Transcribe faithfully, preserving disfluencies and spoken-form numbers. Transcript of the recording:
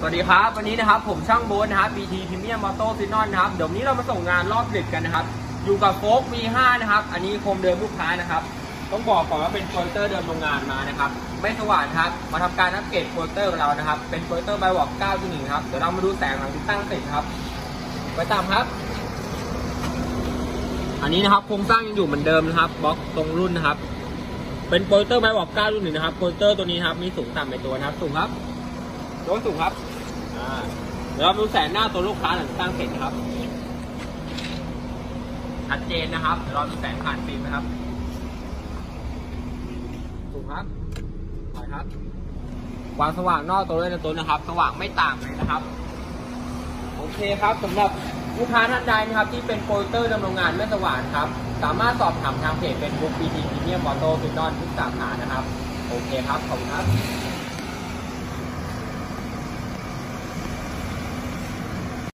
สวัสดีครับวันนี้นะครับผมช่างโบ๊ทนะครับ บี ที Premium Moto Sinon นะครับเดี๋ยวนี้เรามาส่งงานรอบดึกกันนะครับอยู่กับโฟล์ก วี ห้า นะครับอันนี้โคมเดิมลูกค้านะครับต้องบอกก่อนว่าเป็นโปรเตอร์เดิมโรงงานมานะครับไม่สว่างครับมาทำการอัปเกรดโปรเตอร์ของเรานะครับเป็นโปรเตอร์ไบวอล์ก เก้าจุดหนึ่ง ครับเดี๋ยวเรามาดูแสงหลังติดตั้งเสร็จครับไปตามครับอันนี้นะครับโครงสร้างยังอยู่เหมือนเดิมนะครับบล็อกตรงรุ่นนะครับเป็นโปรเตอร์ไบวอล์ก เก้าจุดหนึ่ง นะครับโปรเตอร์ตัวนี้ครับมีสูงต่ำในตัวนะครับสูงครับโดนสูงครับเดี๋ยวเราดูแสงหน้าตัวลูกค้าหลังตั้งเสร็จครับชัดเจนนะครับเดี๋ยวเราดูแสงผ่านฟิล์มนะครับถูกครับปล่อยครับความสว่างนอกตัวด้วยนะตัวนะครับสว่างไม่ต่างเลยนะครับโอเคครับสำหรับลูกค้าท่านใดนะครับที่เป็นโปรเตอร์ดำรงงานไม่สว่างครับสามารถสอบถามทางเพจเป็นบุ๊ก บี ที Premium Moto Sinon ทุกสาขานะครับโอเคครับขอบคุณครับ